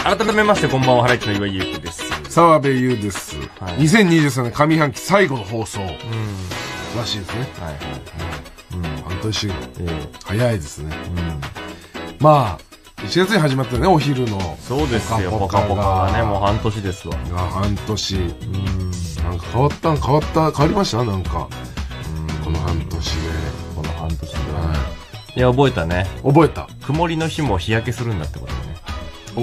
改めましてこんばんは、ハライチの岩井ゆうきです。 澤部優です。 はい、 2023年上半期最後の放送。らしいですね。 はいはいはい。半年。早いですね。まあ、1月に始まったね、お昼の。 そうですよ、ポカポカはね、もう半年ですわ。 半年。なんか変わりましたなんか。この半年で。 この半年で。いや、覚えたね。 覚えた。 曇りの日も日焼けするんだってことね。 こ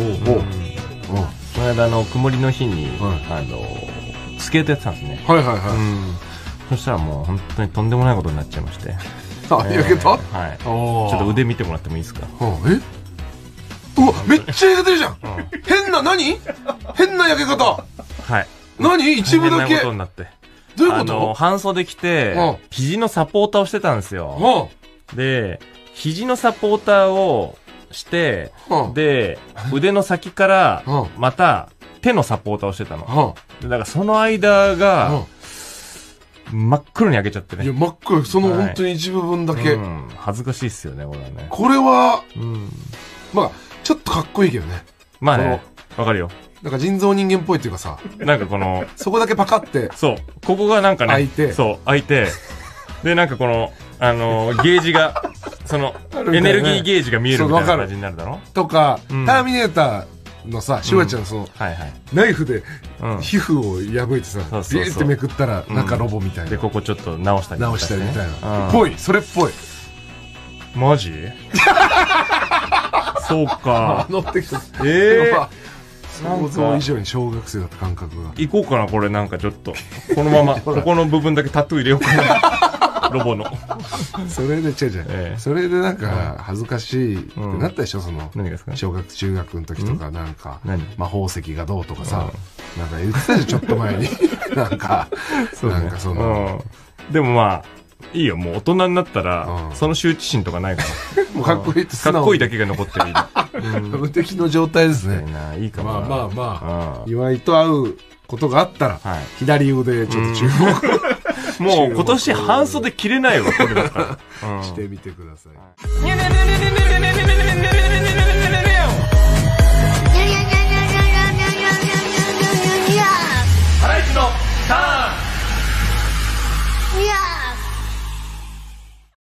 の間曇りの日に、スケートやってたんですね。 はいはいはい。 そしたらもう本当にとんでもないことになっちゃいまして。 焼けた？ はい。ちょっと腕見てもらってもいいですか？ うわ、めっちゃ焼けてるじゃん。変な焼け方。 はい。 何？一部だけ。 変なことになって。 どういうこと？ 半袖着て、肘のサポーターをしてたんですよ。で、肘のサポーターをして、で、腕の先から、また、手のサポーターをしてたの。だからその間が、真っ黒に焼けちゃってね。 いや、真っ黒。その本当に一部分だけ。 恥ずかしいっすよね、これはね。 これは、まあ、ちょっとかっこいいけどね。 まあね、わかるよ。 なんか人造人間っぽいっていうかさ。 なんかこの、 そこだけパカって。 そう。ここがなんかね、開いて、で、なんかこの、ゲージが、その、エネルギーゲージが見えるみたいな感じになるだろとか、ターミネーターのさ、シュワちゃんのその、ナイフで、皮膚を破いてさ、ビーってめくったら、中ロボみたいな。 で、ここちょっと直したりみたいな。ぽい、それっぽい。 マジそうか。 乗ってきた。想像以上に小学生だった感覚が。 行こうかな、これなんかちょっと。このまま、ここの部分だけタトゥー入れようかな。ロボの。 それで、それでなんか、恥ずかしいってなったでしょ、その。 何がですか？ 小学、中学の時とか、なんか、魔法石がどうとかさ、なんか言ってたじゃん、ちょっと前に。なんかその。 でもまあ、いいよ、もう大人になったら、その羞恥心とかないから。 もうかっこいいってかっこいいだけが残ってる。 無敵の状態ですね。 いいかも。 まあ、岩井と会うことがあったら、左腕ちょっと注目。 もう今年半袖着れないわ、これだったら。 してみてください。